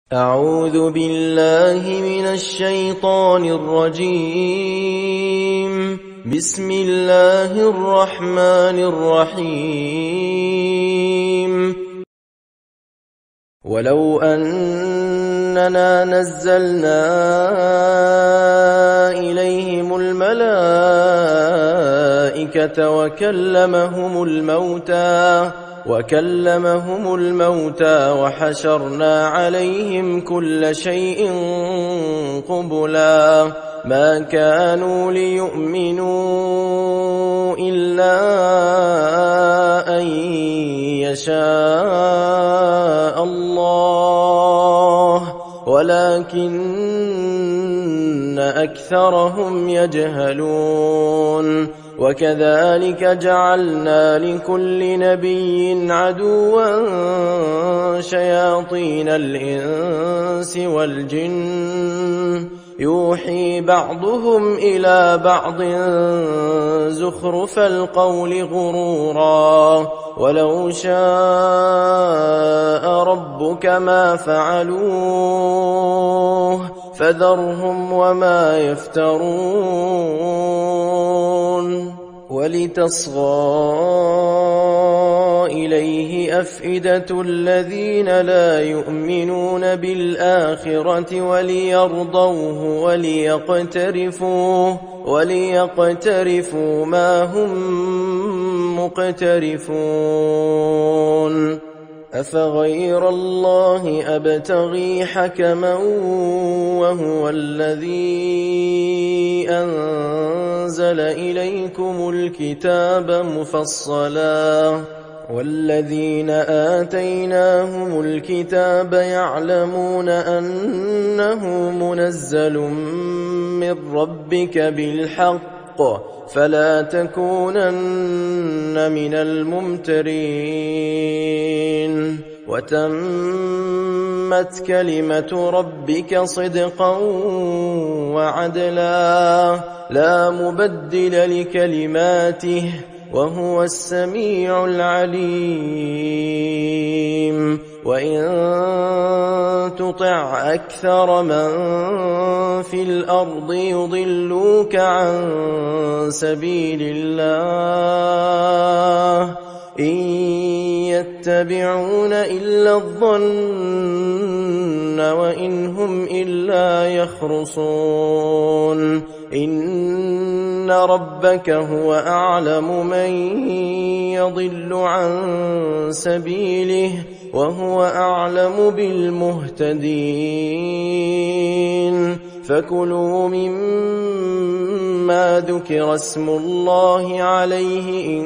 أعوذ بالله من الشيطان الرجيم. بسم الله الرحمن الرحيم. ولو أننا نزلنا إليهم الملائكة وكلمهم الموتى وحشرنا عليهم كل شيء قبلا ما كانوا ليؤمنوا إلا أن يشاء الله ولكن أكثرهم يجهلون. وكذلك جعلنا لكل نبي عدوا شياطين الإنس والجن يوحي بعضهم إلى بعض زخرف القول غرورا ولو شاء ربك ما فعلوه فذرهم وما يفترون. ولتصغى إليه أفئدة الذين لا يؤمنون بالآخرة وليرضوه وليقترفوا ما هم مقترفون. أفغير الله أبتغي حكما وهو الذي أنزل إليكم الكتاب مفصلا والذين آتيناهم الكتاب يعلمون أنه منزل من ربك بالحق فلا تكونن من الممترين. وتمت كلمة ربك صدقا وعدلا لا مبدل لكلماته وهو السميع العليم. وإن تطع أكثر من في الأرض يضلوك عن سبيل الله إن يتبعون إلا الظن وإن هم إلا يخرصون. إن ربك هو أعلم من يضل عن سبيله وهو أعلم بالمهتدين. فكلوا مما ذكر اسم الله عليه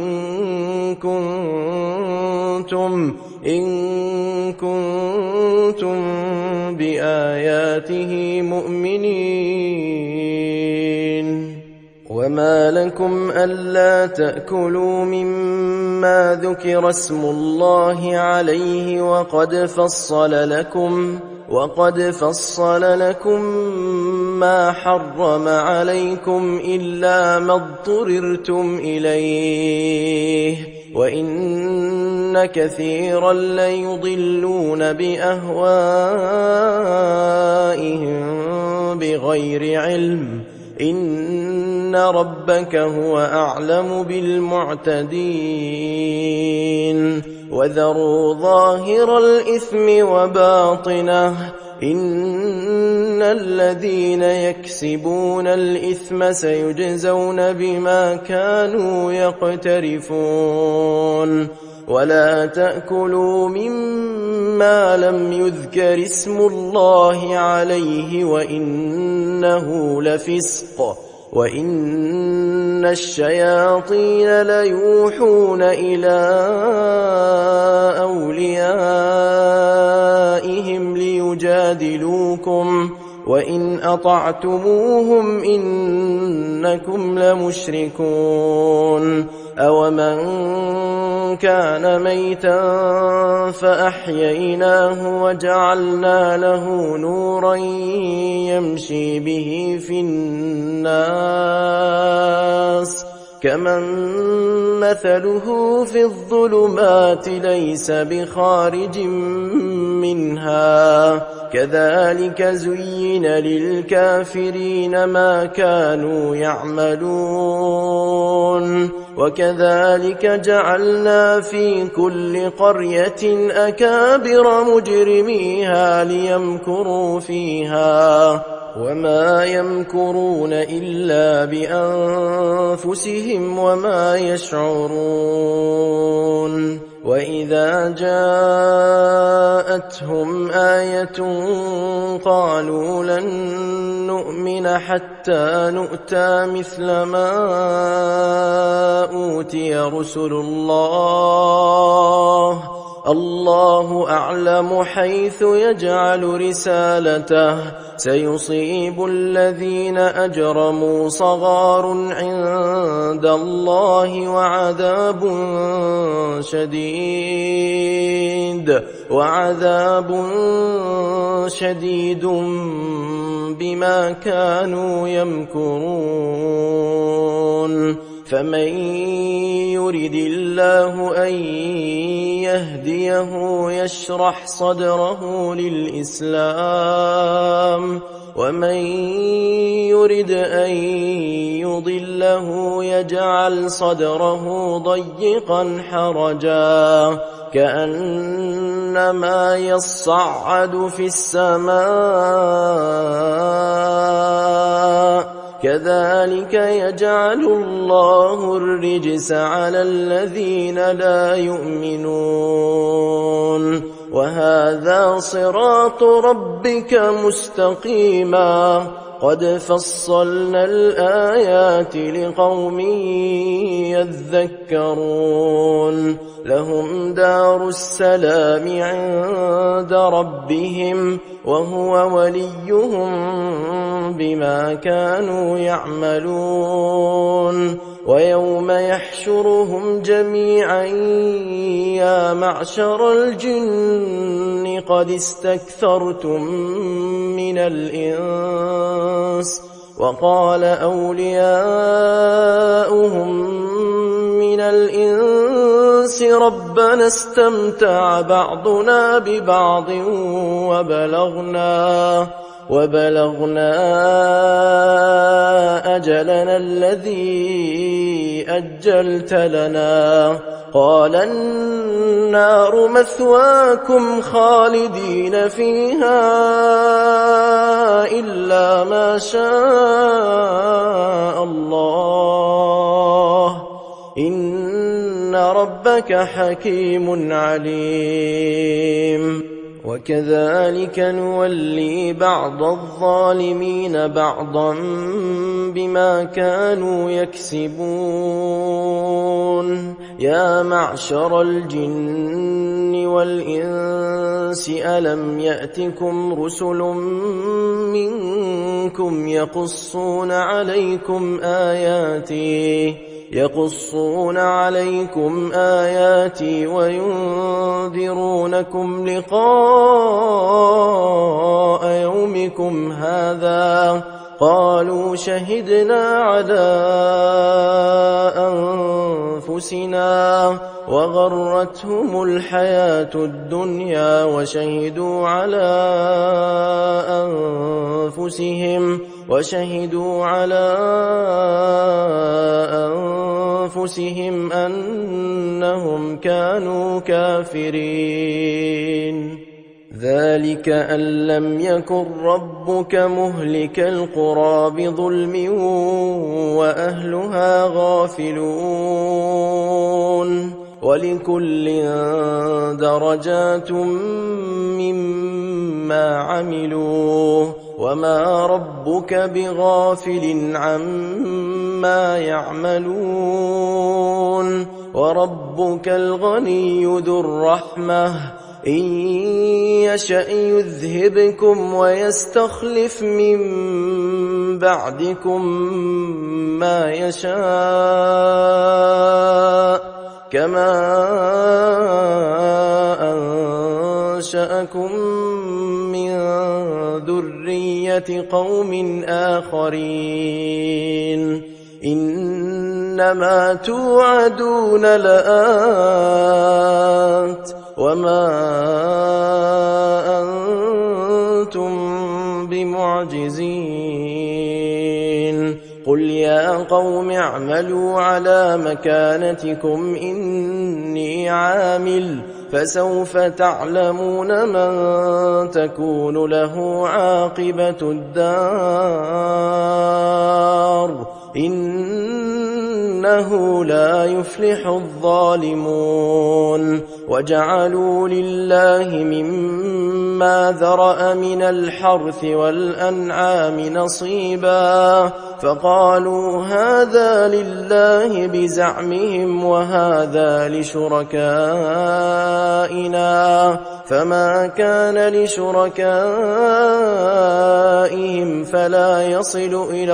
إن كنتم بآياته مؤمنين. وما لكم ألا تأكلوا مما ذكر اسم الله عليه وقد فصل لكم ما حرم عليكم إلا ما اضطررتم إليه وإن كثيرا ليضلون بأهوائهم بغير علم إن ربك هو أعلم بالمعتدين. وذروا ظاهر الإثم وباطنه إن الذين يكسبون الإثم سيجزون بما كانوا يقترفون. ولا تأكلوا مما لم يذكر اسم الله عليه وإنه لفسق وإن الشياطين ليوحون إلى أوليائهم ليجادلوكم وإن أطعتموهم إنكم لمشركون. أومن كان ميتا فأحييناه وجعلنا له نورا يمشي به في الناس كمن مثله في الظلمات ليس بخارج منها كذلك زين للكافرين ما كانوا يعملون وكذلك جعلنا في كل قرية أكابر مجرميها ليمكروا فيها وما يمكرون إلا بأنفسهم وما يشعرون وإذا جاءتهم آية قالوا لن نؤمن حتى نؤتى مثل ما أوتي رسل الله أعلم حيث يجعل رسالته سيصيب الذين أجرموا صغار عند الله وعذاب شديد بما كانوا يمكرون فمن يرد الله أن يهديه يشرح صدره للإسلام ومن يرد أن يضله يجعل صدره ضيقا حرجا كأنما يصعد في السماء كذلك يجعل الله الرجس على الذين لا يؤمنون وهذا صراط ربك مستقيما قد فصلنا الآيات لقوم يذكرون لهم دار السلام عند ربهم وهو وليهم بما كانوا يعملون ويوم يحشرهم جميعا يا معشر الجن قد استكثرتم من الإنس وقال أولياؤهم من الإنس ربنا استمتع بعضنا ببعض وبلغنا أجلنا الذي أجلت لنا قال النار مثواكم خالدين فيها إلا ما شاء الله إن ربك حكيم عليم وكذلك نولي بعض الظالمين بعضا بما كانوا يكسبون يا معشر الجن والإنس ألم يأتكم رسل منكم يقصون عليكم آياتي وينذرونكم لقاء يومكم هذا قالوا شهدنا على أنفسنا وغرتهم الحياة الدنيا وشهدوا على أنفسهم أنهم كانوا كافرين ذلك أن لم يكن ربك مهلك القرى بظلم وأهلها غافلون ولكل درجات مما عملوا وما ربك بغافل عما يعملون وربك الغني ذو الرحمة إن يشأ يذهبكم ويستخلف من بعدكم ما يشاء كما أنشأكم من ذرية قوم آخرين إنما توعدون لآت وما أنتم بمعجزين قل يا قوم اعملوا على مكانتكم إني عامل فسوف تعلمون من تكون له عاقبة الدار إنه لا يفلح الظالمون وجعلوا لله مما ذرأ من الحرث والأنعام نصيبا فقالوا هذا لله بزعمهم وهذا لشركائنا فما كان لشركائهم فلا يصل إلى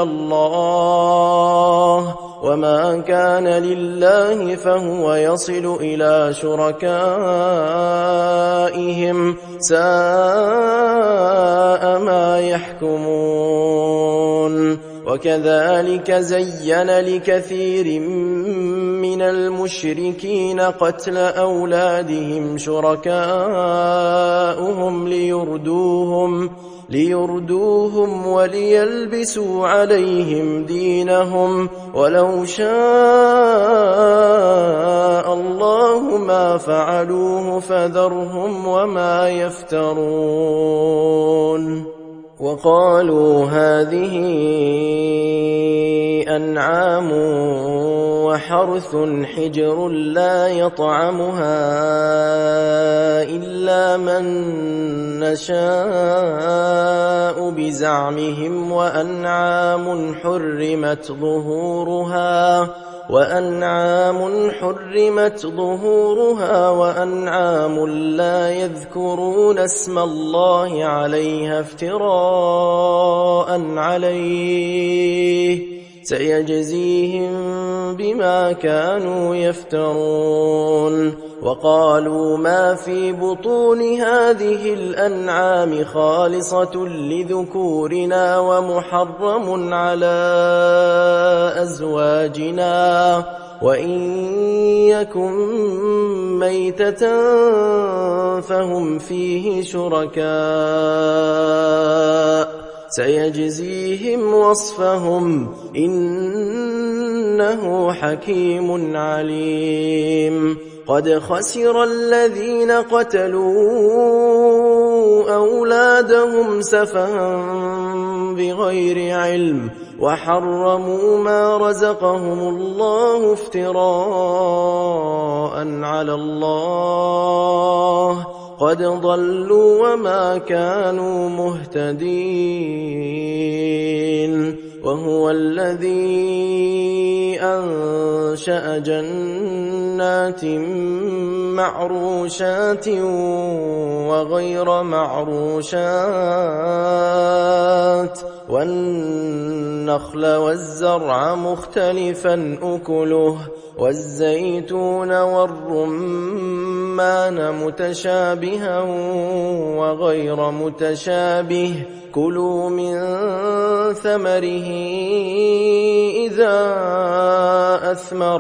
الله وما كان لله فهو يصل إلى شركائهم ساء ما يحكمون وكذلك زين لكثير من المشركين قتل أولادهم شركاؤهم ليردوهم وليلبسوا عليهم دينهم ولو شاء الله ما فعلوه فذرهم وما يفترون وقالوا هذه أنعام وحرث حجر لا يطعمها إلا من نشاء بزعمهم وأنعام حرمت ظهورها وأنعام لا يذكرون اسم الله عليها افتراء عليه سيجزيهم بما كانوا يفترون وقالوا ما في بطون هذه الأنعام خالصة لذكورنا ومحرم على أزواجنا وإن يكن ميتة فهم فيه شركاء سيجزيهم وصفهم إنه حكيم عليم قد خسر الذين قتلوا أولادهم سفها بغير علم وحرموا ما رزقهم الله افتراء على الله قد ضلوا وما كانوا مهتدين وهو الذي أنشأ جنات معروشات وغير معروشات والنخل والزرع مختلفا أكله والزيتون والرمان متشابها وغير متشابه كلوا من ثمره إذا أثمر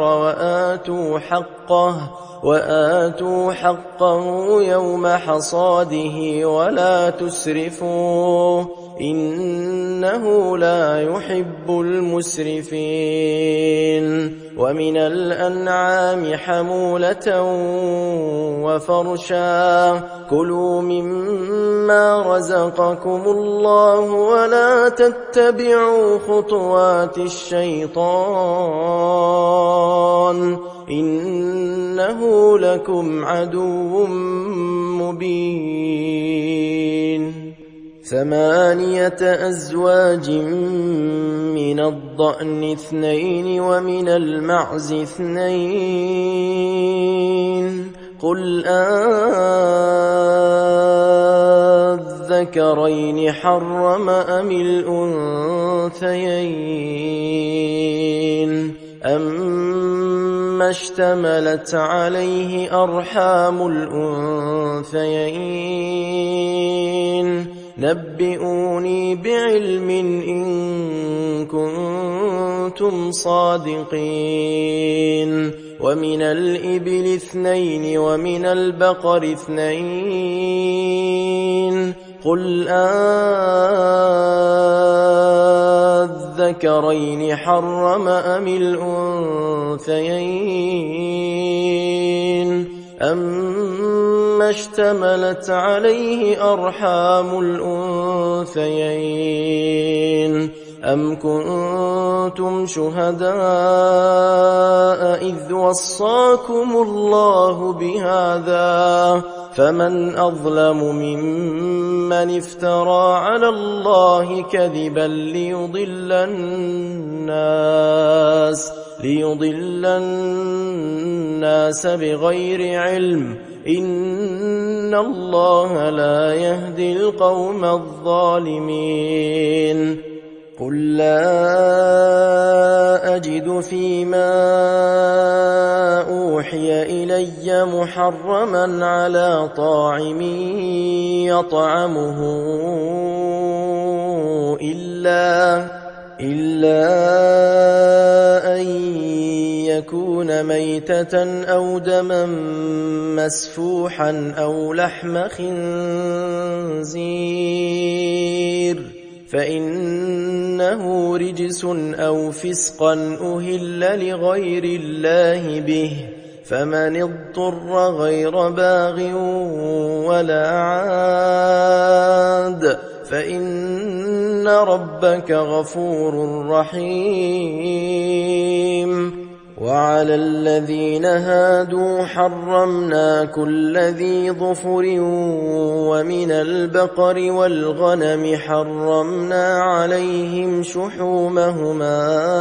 وآتوا حقه يوم حصاده ولا تسرفوا إنه لا يحب المسرفين ومن الأنعام حمولة وفرشا كلوا مما رزقكم الله ولا تتبعوا خطوات الشيطان إنه لكم عدو مبين 8 أزواج من الضأن 2 ومن المعز 2 قل أذكرين حرم أم الأنثيين أما اشتملت عليه أرحام الأنثيين نبئوني بعلم إن كنتم صادقين ومن الإبل 2 ومن البقر 2 قل أذكرين حرم أم الأنثيين أما اشتملت عليه أرحام الأنثيين أم كنتم شهداء إذ وصاكم الله بهذا فمن أظلم ممن افترى على الله كذبا ليضل الناس بغير علم إن الله لا يهدي القوم الظالمين قل لا أجد فيما أوحي إلي محرما على طاعم يطعمه إلا أن يكون ميتة أو دما مسفوحا أو لحم خنزير فإنه رجس أو فسقا أهل لغير الله به فمن اضطر غير باغ ولا عاد فإن ربك غفور رحيم وعلى الذين هادوا حرمنا كل ذي ظفر ومن البقر والغنم حرمنا عليهم شحومهما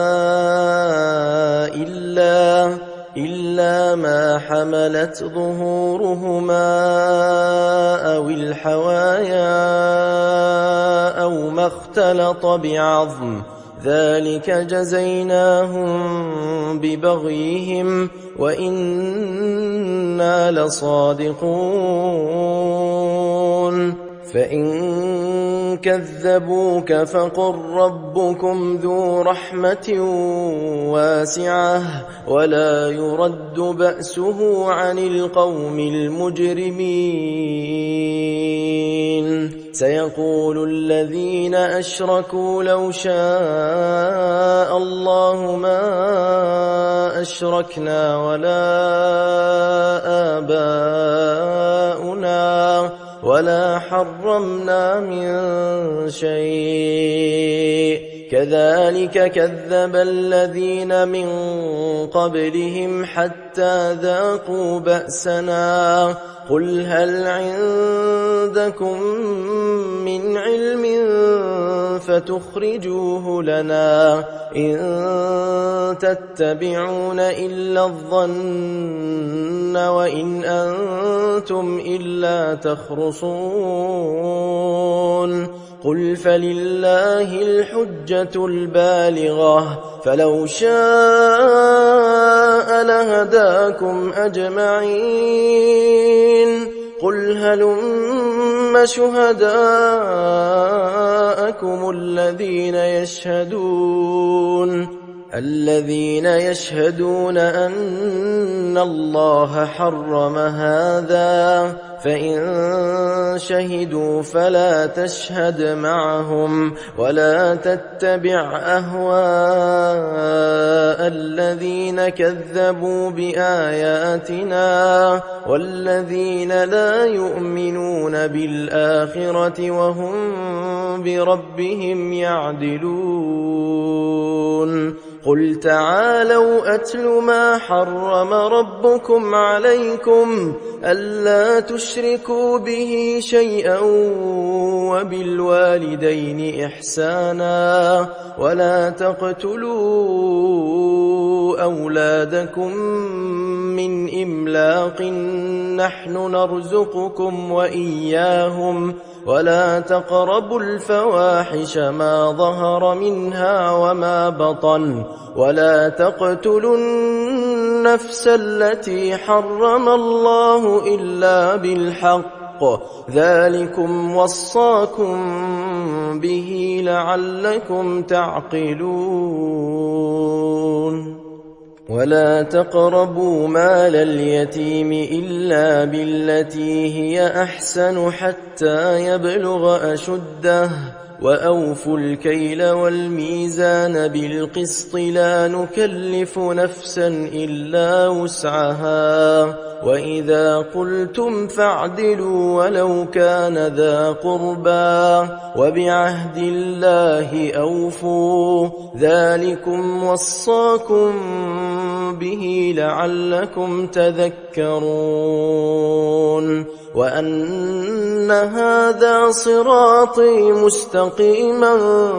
إلا ما حملت ظهورهما أو الحوايا أو ما اختلط بعظم ذلك جزيناهم ببغيهم وإنا لصادقون فإن كذبوك فقل ربكم ذو رحمة واسعة ولا يرد بأسه عن القوم المجرمين سيقول الذين أشركوا لو شاء الله ما أشركنا ولا آباؤنا ولا حرمنا من شيء كذلك كذب الذين من قبلهم حتى ذاقوا بأسنا قل هل عندكم من علم فتخرجوه لنا إن تتبعون إلا الظن وإن أنتم إلا تخرصون قل فلله الحجة البالغة فلو شاء لهداكم أجمعين قل هلم شهداءكم الذين يشهدون أن الله حرم هذا فإن شهدوا فلا تشهد معهم ولا تتبع أهواء الذين كذبوا بآياتنا والذين لا يؤمنون بالآخرة وهم بربهم يعدلون قل تعالوا أتل ما حرم ربكم عليكم ألا تشركوا به شيئا وبالوالدين إحسانا ولا تقتلوا أولادكم من إملاق نحن نرزقكم وإياهم ولا تقربوا الفواحش ما ظهر منها وما بطن ولا تقتلوا النفس التي حرم الله إلا بالحق بالحق ذلكم وصاكم به لعلكم تعقلون ولا تقربوا مال اليتيم إلا بالتي هي أحسن حتى يبلغ أشده وأوفوا الكيل والميزان بالقسط لا نكلف نفسا إلا وسعها وإذا قلتم فاعدلوا ولو كان ذا قربى وبعهد الله أوفوا ذلكم وصاكم به لعلكم تذكرون وأن هذا صراطي مستقيما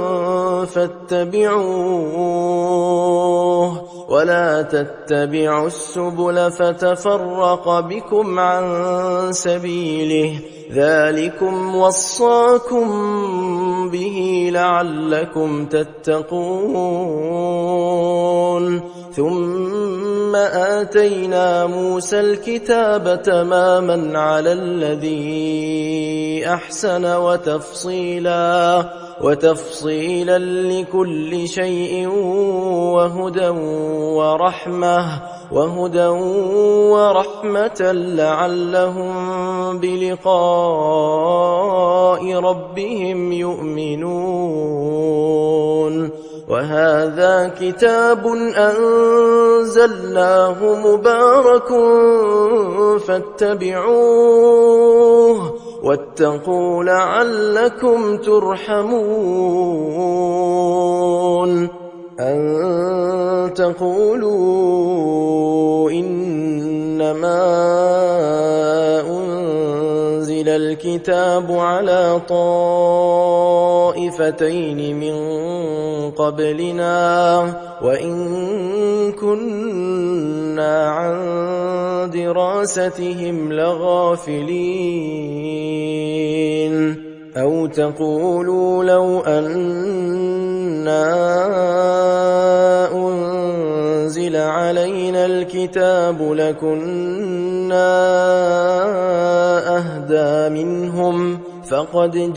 فاتبعوه ولا تتبعوا السبل فتفرق بكم عن سبيله ذلكم وصاكم به لعلكم تتقون ثم آتينا موسى الكتاب تماما على الذي أحسن وتفصيلا لكل شيء وهدى ورحمة لعلهم بلقاء ربهم يؤمنون وهذا كتاب أنزلناه مبارك فاتبعوه واتقوا لعلكم ترحمون أن تقولوا إنما أنزل الكتاب على طائفتين من قبلنا وإن كنا عن دراستهم لغافلين أو تقولوا لو أنا أنزل علينا الكتاب لكنا أهدى منهم فقد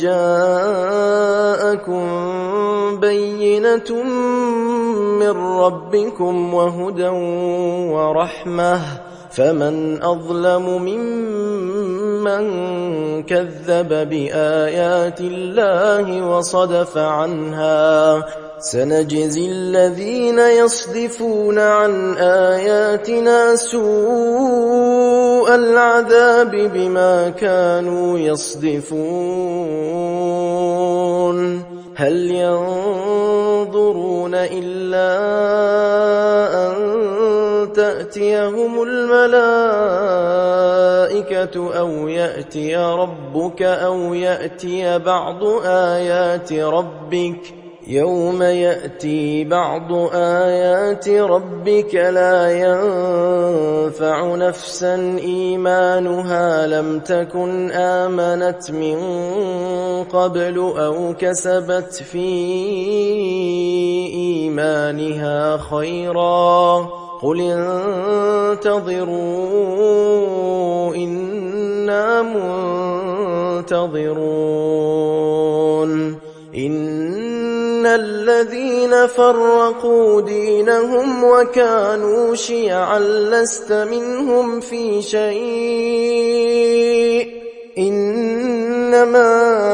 جاءكم بينة من ربكم وهدى ورحمة فمن أظلم ممن كذب بآيات الله وصدف عنها سنجزي الذين يصدفون عن آياتنا سوء العذاب بما كانوا يصدفون هل ينظرون إلا أن تأتيهم الملائكة أو يأتي ربك أو يأتي بعض آيات ربك يوم يأتي بعض آيات ربك لا ينفع نفسا إيمانها لم تكن آمنت من قبل أو كسبت في إيمانها خيرا قل انتظروا إنا منتظرون إن الذين فرقوا دينهم وكانوا شيعا لست منهم في شيء إنما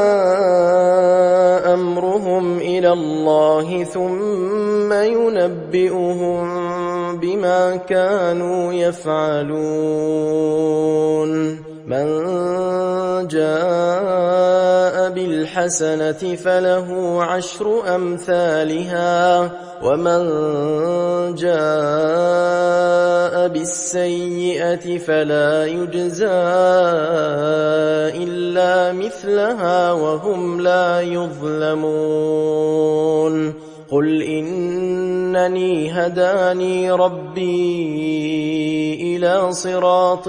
أمرهم إلى الله ثم ينبئهم بما كانوا يفعلون من جاء بالحسنة فله 10 أمثالها ومن جاء بالسيئة فلا يجزى إلا مثلها وهم لا يظلمون قل إنني هداني ربي إلى صراط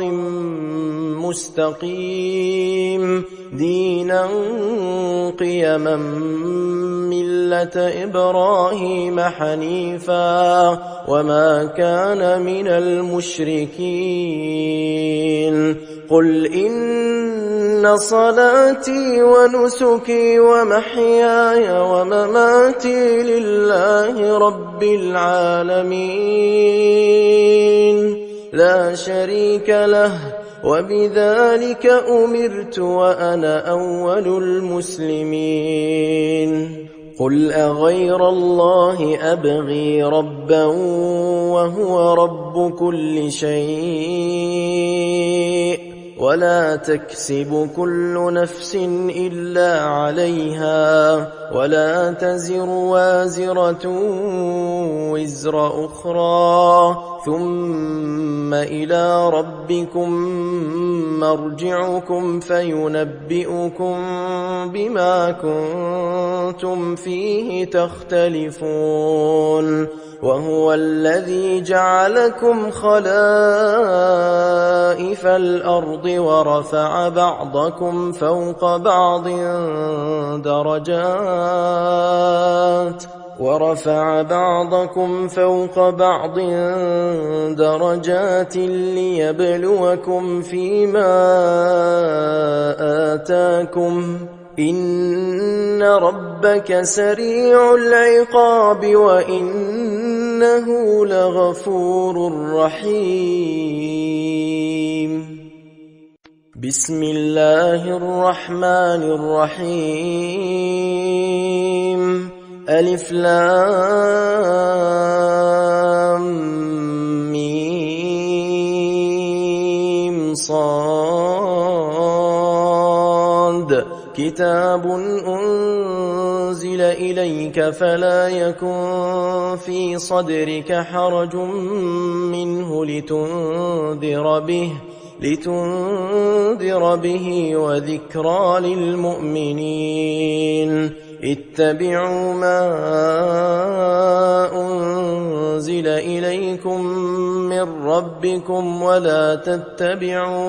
مستقيم دينا قيما ملة إبراهيم حنيفا وما كان من المشركين قل إن صلاتي ونسكي ومحياي ومماتي لله رب العالمين لا شريك له وبذلك أمرت وأنا أول المسلمين قل أغير الله أبغي ربا وهو رب كل شيء ولا تكسب كل نفس إلا عليها ولا تزر وازرة وزر أخرى ثم إلى ربكم مرجعكم فينبئكم بما كنتم فيه تختلفون وهو الذي جعلكم خلائف الأرض ورفع بعضكم فوق بعض درجات ليبلوكم فيما آتاكم إن ربك سريع العقاب وإنه لغفور رحيم بسم الله الرحمن الرحيم ألف لام ميم صاد كتاب أنزل إليك فلا يكن في صدرك حرج منه لتنذر به وذكرى للمؤمنين اتبعوا ما أنزل إليكم من ربكم ولا تتبعوا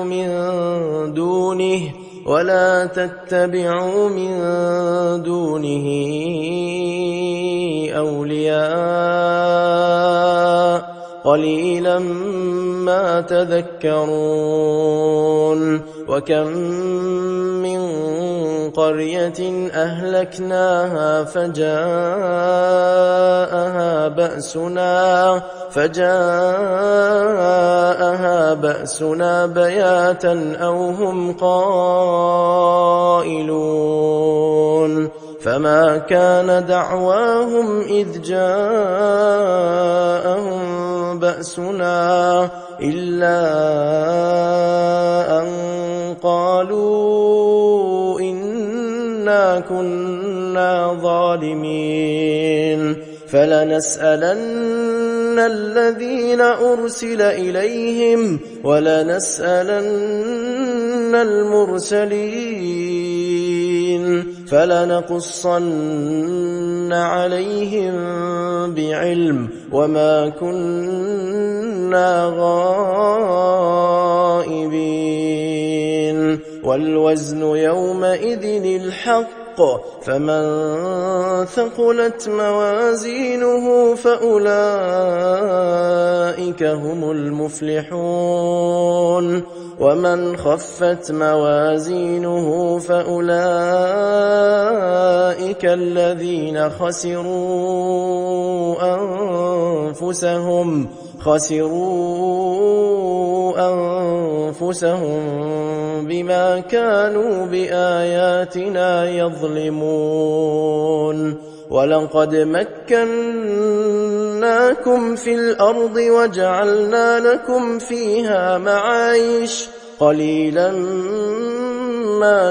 من دونه أولياء قليلا ما تذكرون وكم من قرية أهلكناها فجاءها بأسنا بياتا أو هم قائلون فما كان دعواهم إذ جاءهم بأسنا إلا أن قالوا إنا كنا ظالمين فلنسألن الذين أرسل إليهم ولنسألن المرسلين فلنقصن عليهم بعلم وما كنا غائبين والوزن يومئذ الحق فمن ثقلت موازينه فأولئك هم المفلحون ومن خفت موازينه فأولئك الذين خسروا أنفسهم بما كانوا بآياتنا يظلمون ولقد مكناكم في الأرض وجعلنا لكم فيها معايش قليلا ما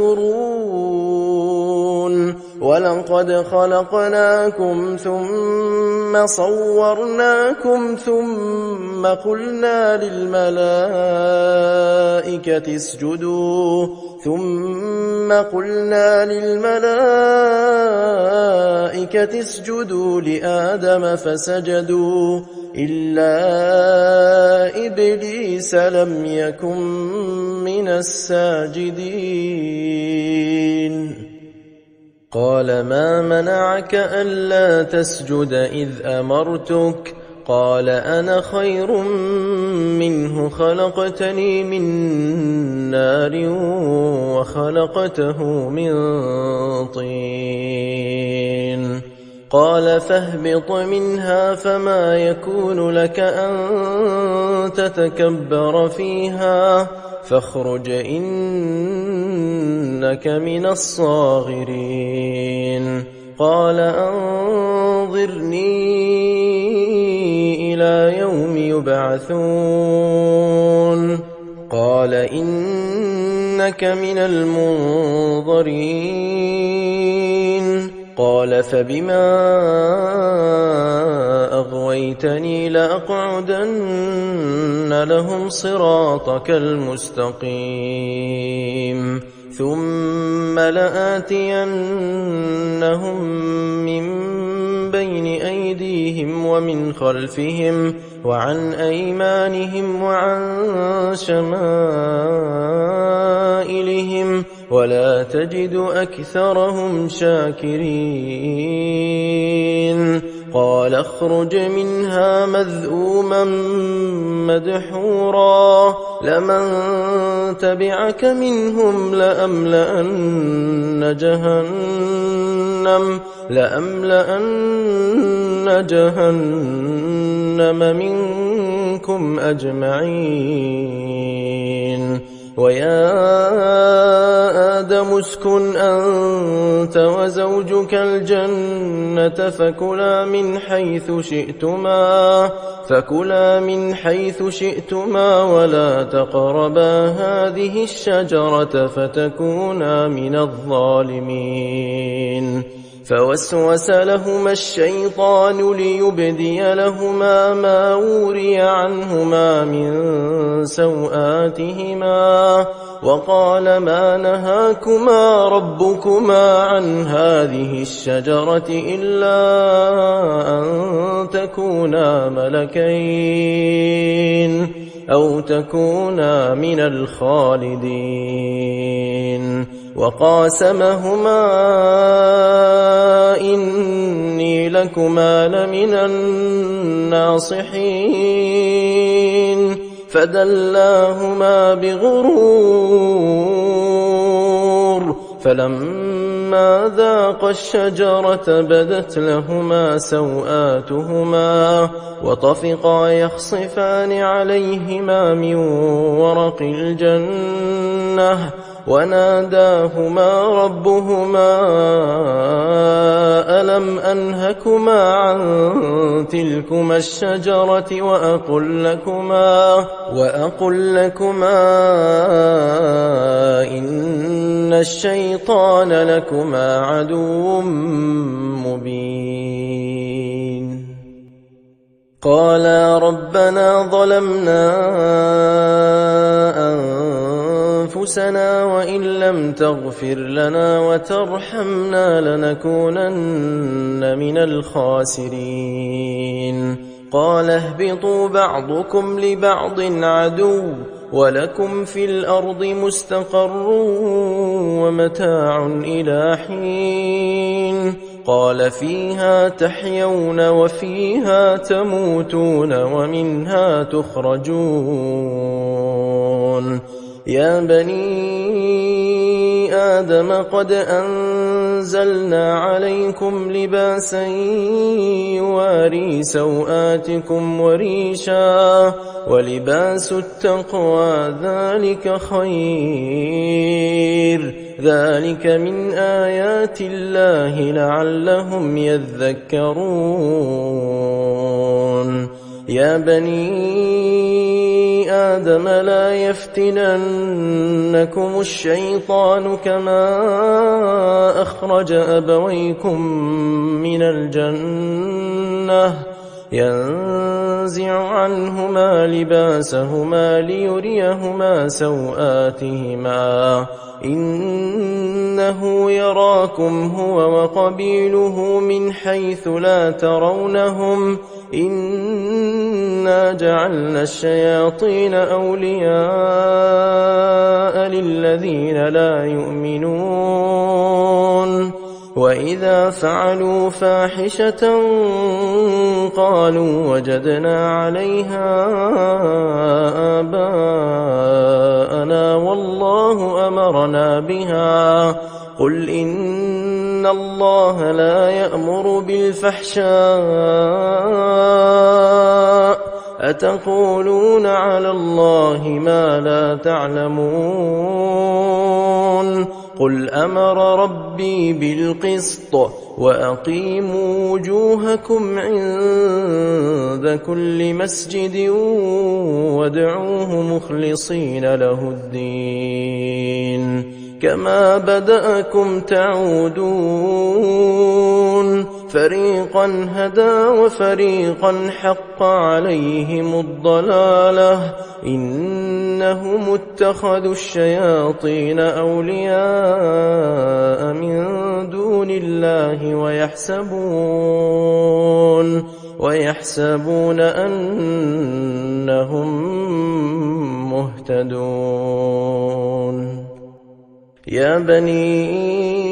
تشكرون ولقد خلقناكم ثم صورناكم ثم قلنا للملائكة اسجدوا لآدم فسجدوا إلا إبليس لم يكن من الساجدين قال ما منعك ألا تسجد إذ أمرتك قال أنا خير منه خلقتني من نار وخلقته من طين قال فاهبط منها فما يكون لك أن تتكبر فيها فاخرج إنك من الصاغرين قال أنظرني إلى يوم يبعثون قال إنك من المنظرين قال فبما أغويتني لأقعدن لهم صراطك المستقيم ثم لآتينهم من بين أيديهم ومن خلفهم وعن أيمانهم وعن شمائلهم ولا تجد أكثرهم شاكرين قال اخرج منها مذءوما مدحورا لمن تبعك منهم لأملأن جهنم منكم أجمعين ويا آدم اسكن أنت وزوجك الجنة فكلا من حيث شئتما ولا تقربا هذه الشجرة فتكونا من الظالمين فوسوس لهما الشيطان ليبدي لهما ما وري عنهما من سوآتهما وقال ما نهاكما ربكما عن هذه الشجرة إلا أن تكونا ملكين أو تكونا من الخالدين وقاسمهما إني لكما لمن الناصحين فدلاهما بغرور فلما ذاقا الشجرة بدت لهما سوآتهما وطفقا يخصفان عليهما من ورق الجنة وناداهما ربهما ألم أنهكما عن تلكما الشجرة وأقل لكما إن الشيطان لكما عدو مبين قالا ربنا ظلمنا أنفسنا وإن لم تغفر لنا وترحمنا لنكونن من الخاسرين قال اهبطوا بعضكم لبعض عدو ولكم في الأرض مستقر ومتاع إلى حين قال فيها تحيون وفيها تموتون ومنها تخرجون يا بني آدم قد أنزلنا عليكم لباسا يواري سوآتكم وريشا ولباس التقوى ذلك خير ذلك من آيات الله لعلهم يذكرون يا بني آدم لا يفتننكم الشيطان كما أخرج أبويكم من الجنة ينزع عنهما لباسهما ليريهما سوآتهما إنه يراكم هو وقبيله من حيث لا ترونهم إنا جعلنا الشياطين أولياء للذين لا يؤمنون وإذا فعلوا فاحشة قالوا وجدنا عليها آباءنا والله أمرنا بها قل إن الله لا يأمر بالفحشاء أتقولون على الله ما لا تعلمون قل أمر ربي بالقسط وأقيموا وجوهكم عند كل مسجد وادعوه مخلصين له الدين كما بدأكم تعودون فريقا هدى وفريقا حق عليهم الضلالة إنهم اتخذوا الشياطين أولياء من دون الله ويحسبون أنهم مهتدون يا بني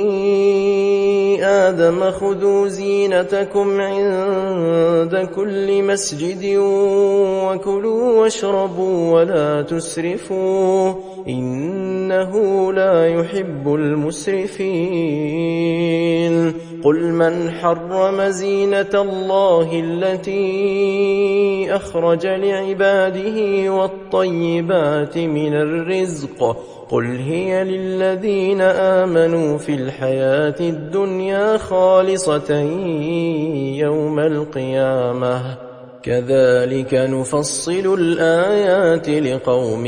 آدم خذوا زينتكم عند كل مسجد وكلوا واشربوا ولا تسرفوا إنه لا يحب المسرفين قل من حرم زينة الله التي أخرج لعباده والطيبات من الرزق قل هي للذين آمنوا في الحياة الدنيا خالصة يوم القيامة كذلك نفصل الآيات لقوم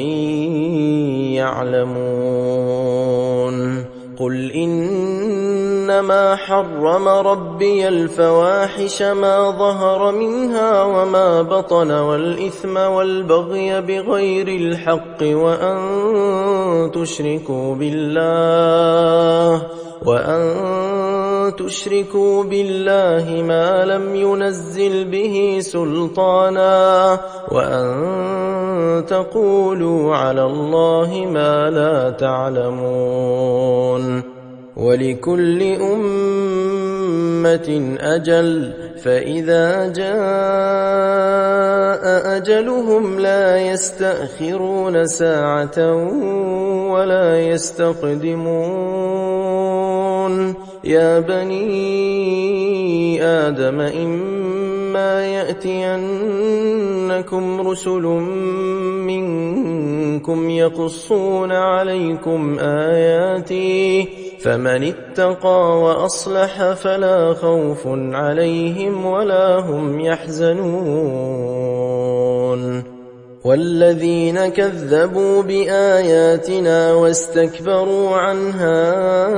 يعلمون قل إنما حرم ربي الفواحش ما ظهر منها وما بطن والإثم والبغي بغير الحق وأن تشركوا بالله ما لم ينزل به سلطانا وأن تقولوا على الله ما لا تعلمون ولكل أمة أجل فإذا جاء أجلهم لا يستأخرون ساعة ولا يستقدمون يا بني آدم إما يأتينكم رسل منكم يقصون عليكم آياتي فمن اتقى وأصلح فلا خوف عليهم ولا هم يحزنون والذين كذبوا بآياتنا واستكبروا عنها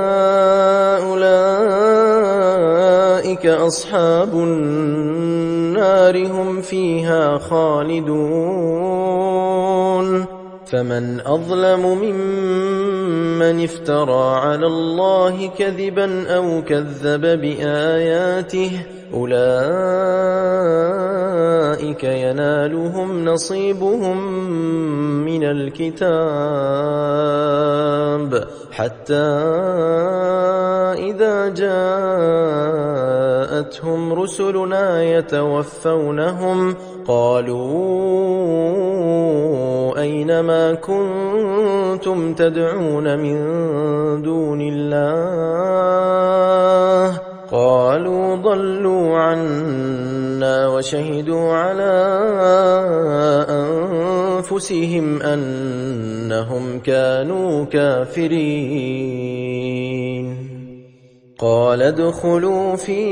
أولئك أصحاب النار هم فيها خالدون فمن أظلم ممن افترى على الله كذبا أو كذب بآياته أولئك ينالهم نصيبهم من الكتاب حتى إذا جاءتهم رسلنا يتوفونهم قالوا أين ما كنتم تدعون من دون الله قالوا ضلوا عنا وشهدوا على أنفسهم أنهم كانوا كافرين قال ادخلوا في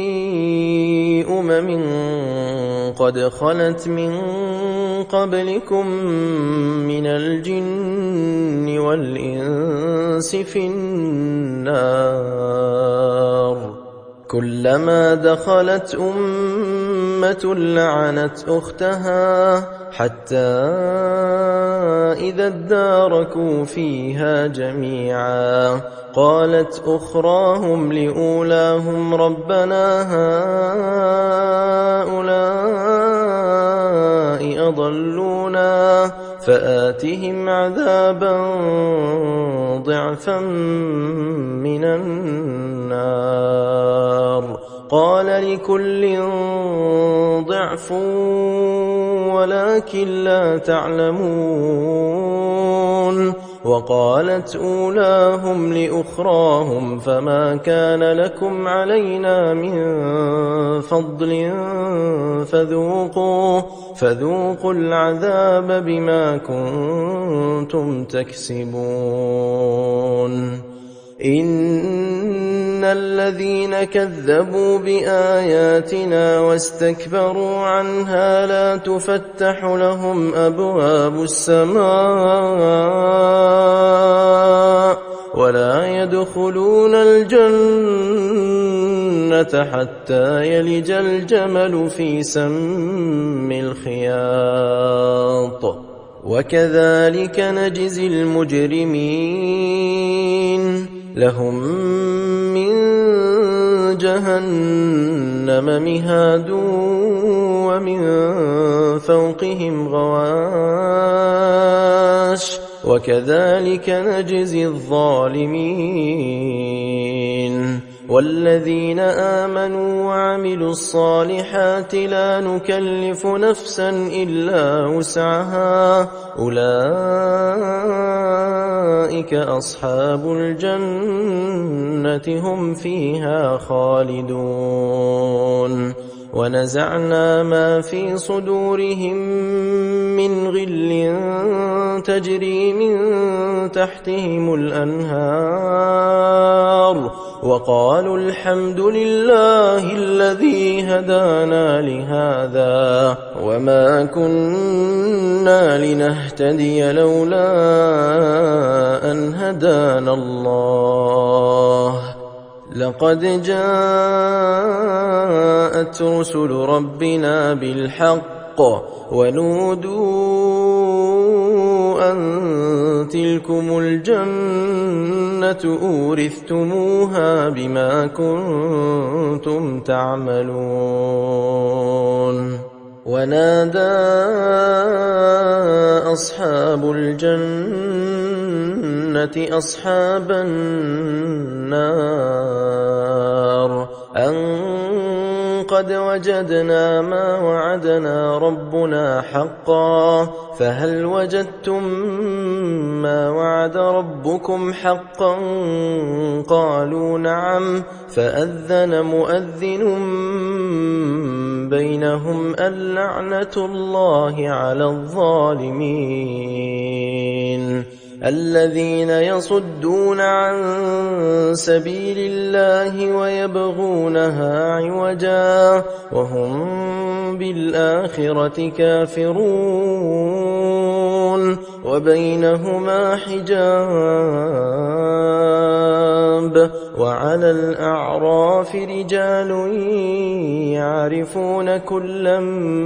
أمم قد خلت من قبلكم من الجن والإنس في النار كلما دخلت أمة لعنت أختها حتى إذا اداركوا فيها جميعا قالت أخراهم لأولاهم ربنا هؤلاء أضلونا فآتهم عذابا ضعفا من النار النار. قال لكل ضعف ولكن لا تعلمون. وقالت أولاهم لأخراهم فما كان لكم علينا من فضل فذوقوا العذاب بما كنتم تكسبون. إن الذين كذبوا بآياتنا واستكبروا عنها لا تفتح لهم أبواب السماء ولا يدخلون الجنة حتى يلج الجمل في سم الخياط وكذلك نجزي المجرمين. لهم من جهنم مهاد ومن فوقهم غواش وكذلك نجزي الظالمين. والذين آمنوا وعملوا الصالحات لا نكلف نفسا إلا وسعها أولئك أصحاب الجنة هم فيها خالدون. ونزعنا ما في صدورهم من غل تجري من تحتهم الأنهار وقالوا الحمد لله الذي هدانا لهذا وما كنا لنهتدي لولا أن هدانا الله. لقد جاءت رسل ربنا بالحق ونودوا أن تلكم الجنة أورثتموها بما كنتم تعملون. ونادى أصحاب الجنة أصحاب النار أن قد وجدنا ما وعدنا ربنا حقا فهل وجدتم ما وعد ربكم حقا؟ قالوا نعم. فأذن مؤذن بينهم اللعنة الله على الظالمين. الذين يصدون عن سبيل الله ويبغونها عوجا وهم بالآخرة كافرون وبينهما حجاب. وعلى الأعراف رجال يعرفون كلا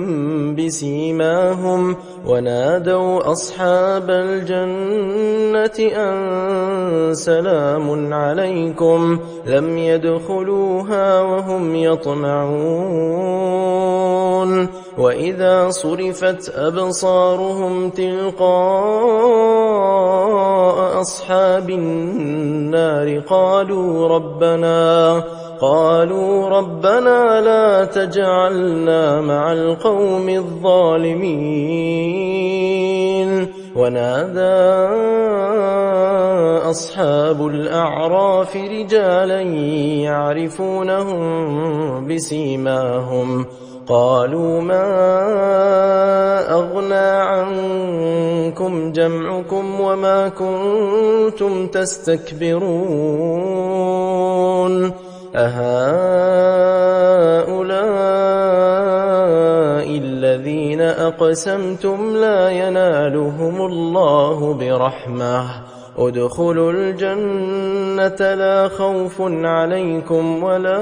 بسيماهم ونادوا أصحاب الجنة أن سلام عليكم لم يدخلوها وهم يطمعون. وإذا صرفت أبصارهم تلقاء أصحاب النار قالوا ربنا لا تجعلنا مع القوم الظالمين. ونادى أصحاب الأعراف رجالا يعرفونهم بسيماهم قالوا ما أغنى عنكم جمعكم وما كنتم تستكبرون أهؤلاء الذين أقسمتم لا ينالهم الله برحمة ادخلوا الجنة لا خوف عليكم ولا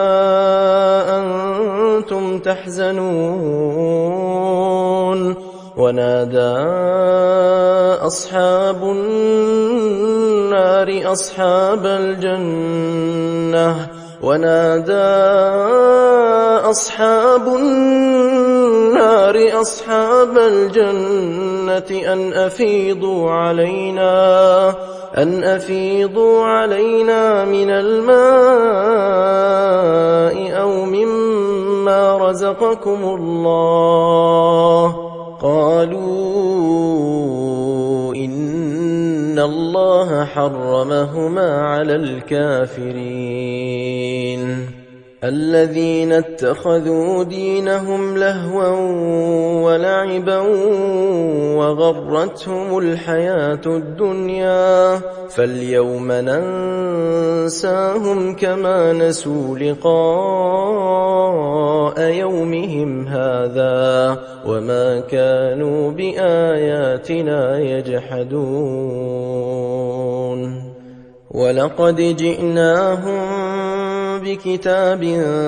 أنتم تحزنون. ونادى أصحاب النار أصحاب الجنة ونادى أصحاب النار أصحاب الجنة أن أفيضوا علينا من الماء أو مما رزقكم الله. قالوا إن الله حرمهما على الكافرين. الذين اتخذوا دينهم لهوا ولعبا وغرتهم الحياة الدنيا فاليوم ننساهم كما نسوا لقاء يومهم هذا وما كانوا بآياتنا يجحدون. ولقد جئناهم بكتاب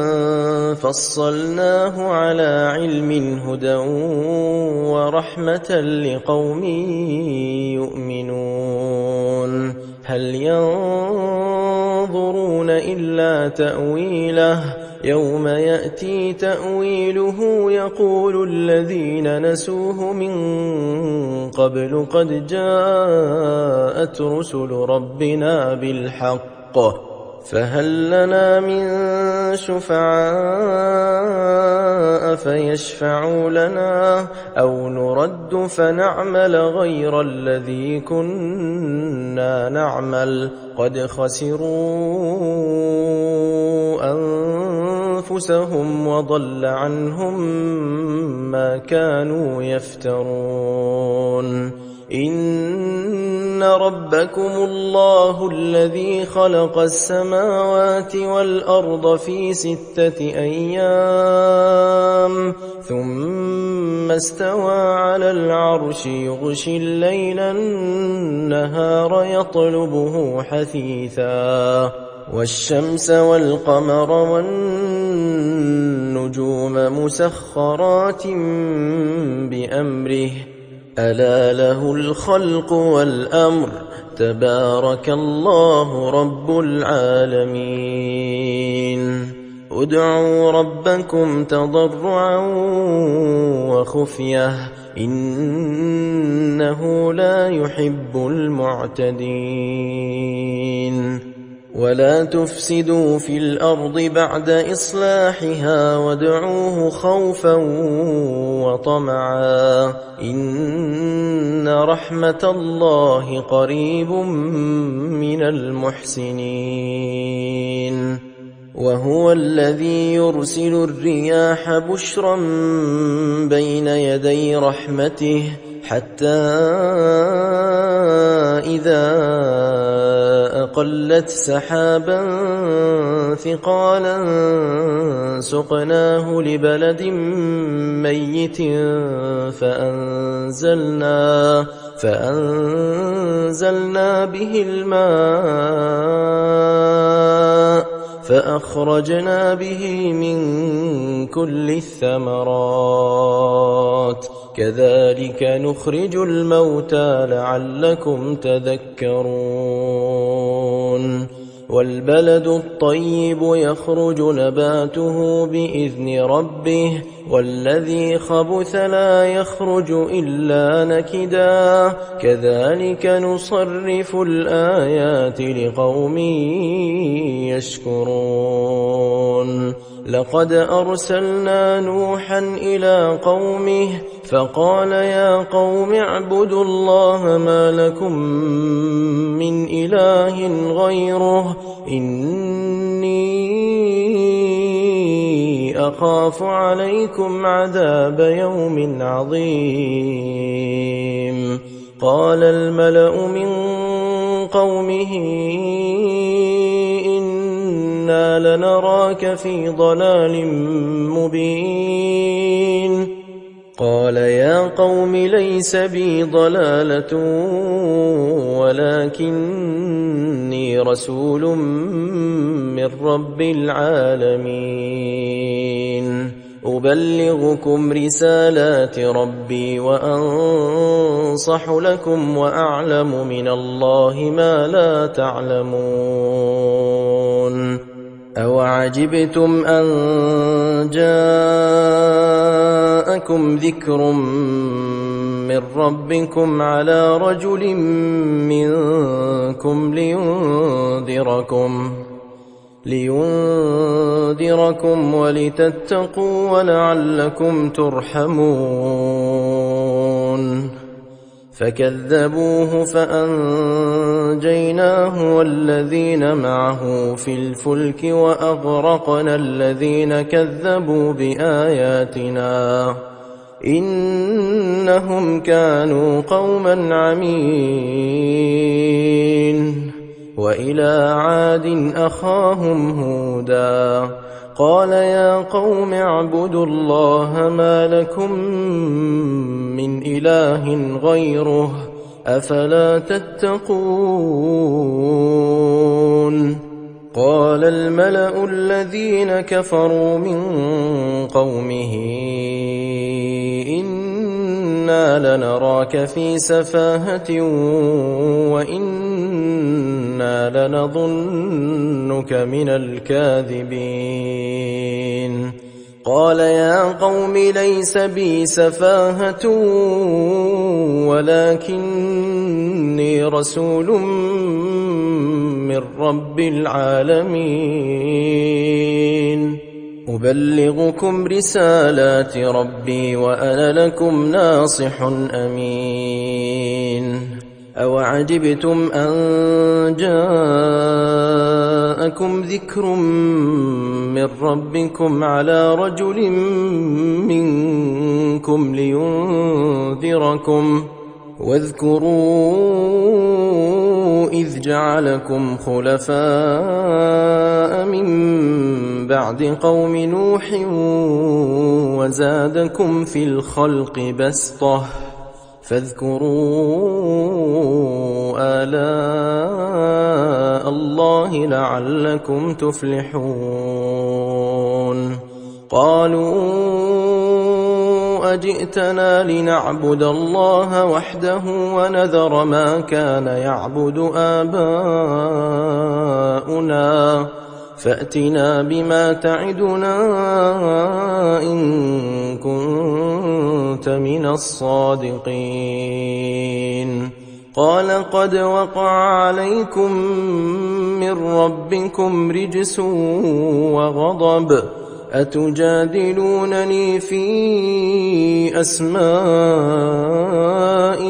فصلناه على علم هدى ورحمة لقوم يؤمنون. هل ينظرون إلا تأويله يوم يأتي تأويله يقول الذين نسوه من قبل قد جاءت رسل ربنا بالحق فهل لنا من شفعاء فيشفعوا لنا أو نرد فنعمل غير الذي كنا نعمل قد خسروا أنفسهم وضل عنهم ما كانوا يفترون. إن ربكم الله الذي خلق السماوات والأرض في 6 أيام ثم استوى على العرش يغشي الليل النهار يطلبه حثيثا والشمس والقمر والنجوم مسخرات بأمره ألا له الخلق والأمر تبارك الله رب العالمين. ادعوا ربكم تضرعا وخفية إنه لا يحب المعتدين. ولا تفسدوا في الأرض بعد إصلاحها وادعوه خوفا وطمعا إن رحمة الله قريب من المحسنين. وهو الذي يرسل الرياح بشرا بين يدي رحمته حتى إذا أقلت سحابا ثقالا سقناه لبلد ميت فأنزلنا به الماء فأخرجنا به من كل الثمرات كذلك نخرج الموتى لعلكم تذكرون. والبلد الطيب يخرج نباته بإذن ربه والذي خبث لا يخرج إلا نكدا كذلك نصرف الآيات لقوم يشكرون. لقد أرسلنا نوحا إلى قومه فقال يا قوم اعبدوا الله ما لكم من إله غيره إني أخاف عليكم عذاب يوم عظيم. قال الملأ من قومه إنا لنراك في ضلال مبين. قال يا قوم ليس بي ضلالة ولكني رسول من رب العالمين أبلغكم رسالات ربي وأنصح لكم وأعلم من الله ما لا تعلمون. أوعجبتم أن جاءكم ذكر من ربكم على رجل منكم لينذركم ولتتقوا ولعلكم ترحمون فكذبوه فأنجيناه والذين معه في الفلك وأغرقنا الذين كذبوا بآياتنا إنهم كانوا قوما عمين وإلى عاد أخاهم هودا قال يا قوم اعبدوا الله ما لكم من إله غيره أفلا تتقون قال الملأ الذين كفروا من قومه إنا لنراك في سفاهة وإنا لنظنك من الكاذبين قال يا قوم ليس بي سفاهة ولكني رسول من رب العالمين أبلغكم رسالات ربي وأنا لكم ناصح أمين أوعجبتم أن جاءكم ذكر من ربكم على رجل منكم لينذركم واذكروا إذ جعلكم خلفاء من بعد قوم نوح وزادكم في الخلق بسطة فاذكروا آلاء الله لعلكم تفلحون قالوا أجئتنا لنعبد الله وحده ونذر ما كان يعبد آباؤنا فأتنا بما تعدنا إن كنت من الصادقين قال قد وقع عليكم من ربكم رجس وغضب أتجادلونني في أسماء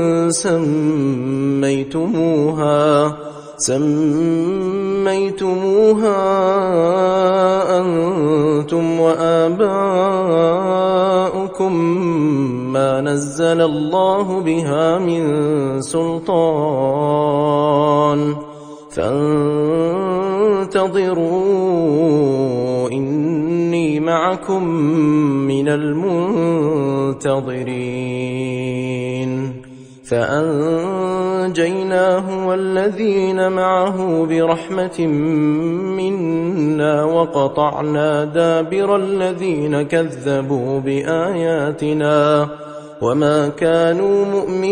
سميتموها أنتم وآباؤكم ما نزل الله بها من سلطان فانتظروا إني معكم من المنتظرين فأنجيناه والذين معه برحمة منا وقطعنا دابر الذين كذبوا بآياتنا وما كانوا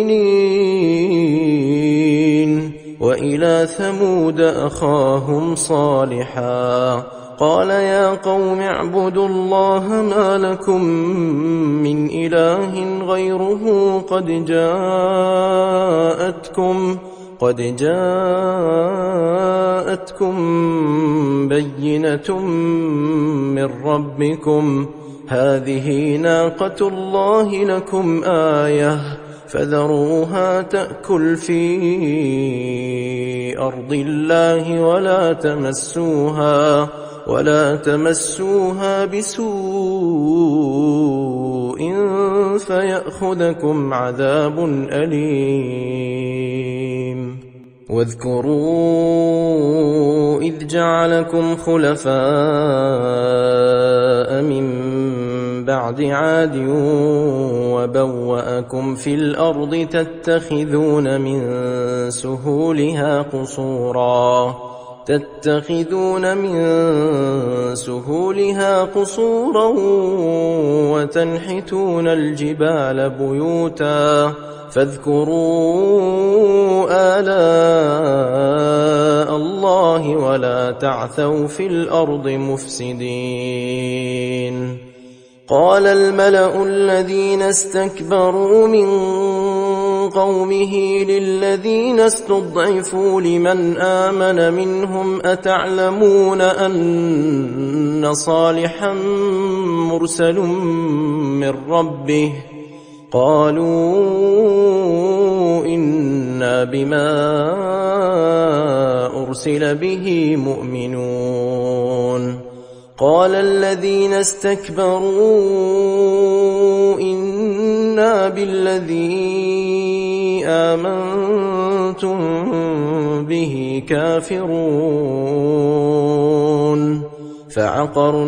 مؤمنين وإلى ثمود أخاهم صالحا قال يا قوم اعبدوا الله ما لكم من إله غيره قد جاءتكم بينة من ربكم هذه ناقة الله لكم آية فذروها تأكل في أرض الله ولا تمسوها بسوء فيأخذكم عذاب أليم واذكروا إذ جعلكم خلفاء من بعد عاد وبوأكم في الأرض تتخذون من سهولها قصورا وتنحتون الجبال بيوتا فاذكروا آلاء الله ولا تعثوا في الأرض مفسدين. قال الملأ الذين استكبروا من قومه للذين استضعفوا لمن آمن منهم أتعلمون أن صالحا مرسل من ربه؟ قالوا إنا بما أرسل به مؤمنون. قال الذين استكبروا إنا بالذي آمنتم به كافرون. فعقروا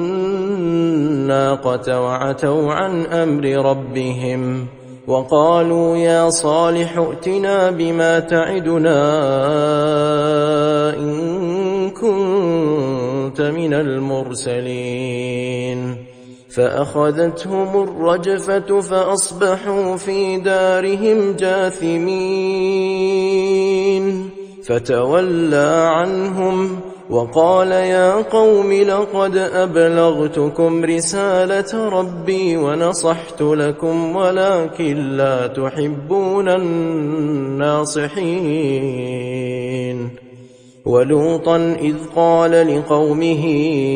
الناقة وعتوا عن أمر ربهم وقالوا يا صالح ائتنا بما تعدنا إن كنت من المرسلين. فأخذتهم الرجفة فأصبحوا في دارهم جاثمين. فتولى عنهم وقال يا قوم لقد أبلغتكم رسالة ربي ونصحت لكم ولكن لا تحبون الناصحين. ولوطا إذ قال لقومه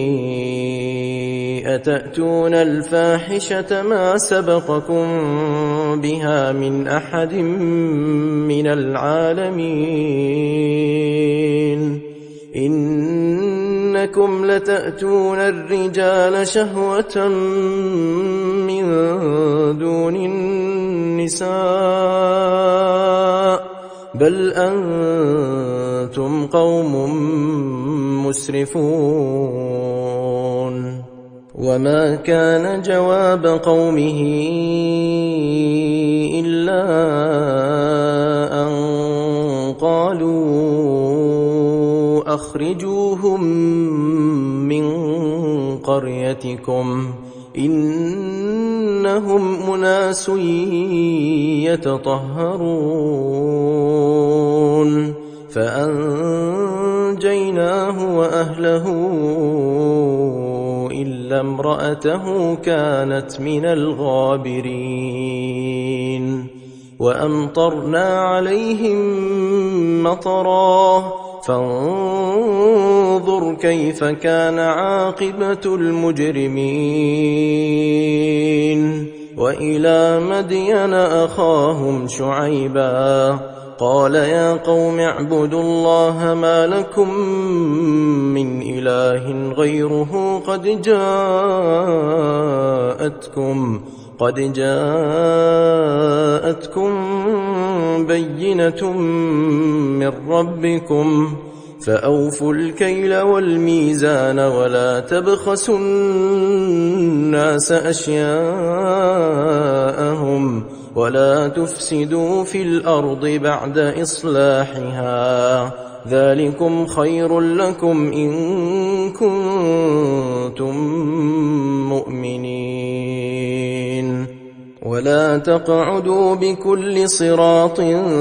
أتأتون الفاحشة ما سبقكم بها من أحد من العالمين إنكم لتأتون الرجال شهوة من دون النساء بل أنتم قوم مسرفون. وما كان جواب قومه إلا أن قالوا أخرجوهم من قريتكم إنهم أناس يتطهرون. فأنجيناه وأهله إلا امرأته كانت من الغابرين. وأمطرنا عليهم مطرا فانظر كيف كان عاقبة المجرمين. وإلى مدين أخاهم شعيبا قال يا قوم اعبدوا الله ما لكم من إله غيره قد جاءتكم بينة من ربكم فأوفوا الكيل والميزان ولا تبخسوا الناس أشياءهم ولا تفسدوا في الأرض بعد إصلاحها ذلكم خير لكم إن كنتم مؤمنين. ولا تقعدوا بكل صراط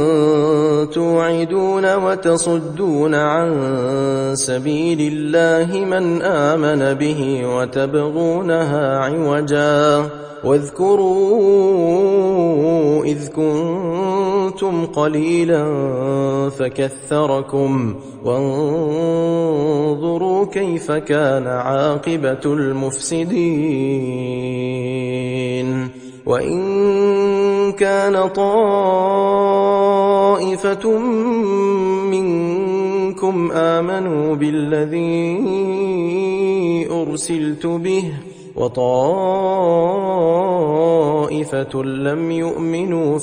توعدون وتصدون عن سبيل الله من آمن به وتبغونها عوجا واذكروا إذ كنتم قليلا فكثركم وانظروا كيف كان عاقبة المفسدين. وإن كان طائفة منكم آمنوا بالذي أرسلت به وطائفة لم يؤمنوا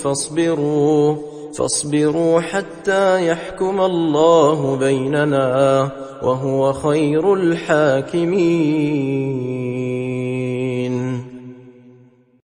فاصبروا حتى يحكم الله بيننا وهو خير الحاكمين.